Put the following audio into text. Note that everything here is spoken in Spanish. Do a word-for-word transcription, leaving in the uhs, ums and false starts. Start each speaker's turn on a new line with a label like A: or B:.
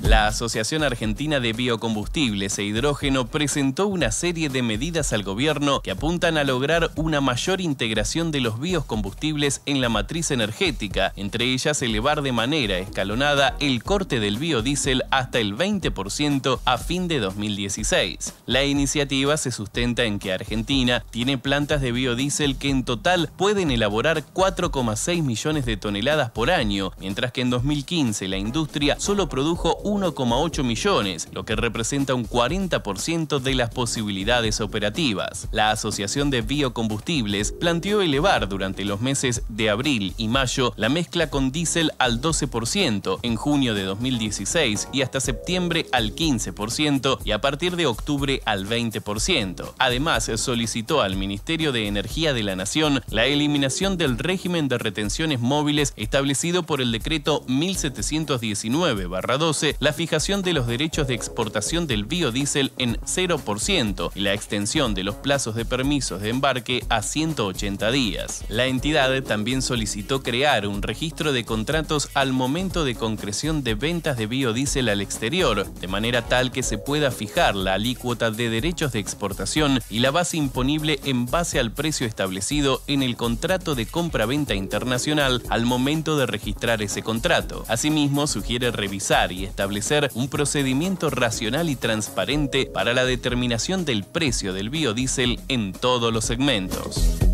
A: La Asociación Argentina de Biocombustibles e Hidrógeno presentó una serie de medidas al gobierno que apuntan a lograr una mayor integración de los biocombustibles en la matriz energética, entre ellas elevar de manera escalonada el corte del biodiesel hasta el veinte por ciento a fin de dos mil dieciséis. La iniciativa se sustenta en que Argentina tiene plantas de biodiesel que en total pueden elaborar cuatro coma seis millones de toneladas por año, mientras que en dos mil quince la industria solo produjo uno coma ocho millones, lo que representa un cuarenta por ciento de las posibilidades operativas. La Asociación de Biocombustibles planteó elevar durante los meses de abril y mayo la mezcla con diésel al doce por ciento, en junio de dos mil dieciséis y hasta septiembre al quince por ciento y a partir de octubre al veinte por ciento. Además, solicitó al Ministerio de Energía de la Nación la eliminación del régimen de retenciones móviles establecido por el decreto mil setecientos diecinueve barra doce, la fijación de los derechos de exportación del biodiesel en cero por ciento y la extensión de los plazos de permisos de embarque a ciento ochenta días. La entidad también solicitó crear un registro de contratos al momento de concreción de ventas de biodiesel al exterior, de manera tal que se pueda fijar la alícuota de derechos de exportación y la base imponible en base al precio establecido en el contrato de compra-venta internacional al momento de registrar ese contrato. Asimismo, sugiere revisar y establecer un procedimiento racional y transparente para la determinación del precio del biodiesel en todos los segmentos.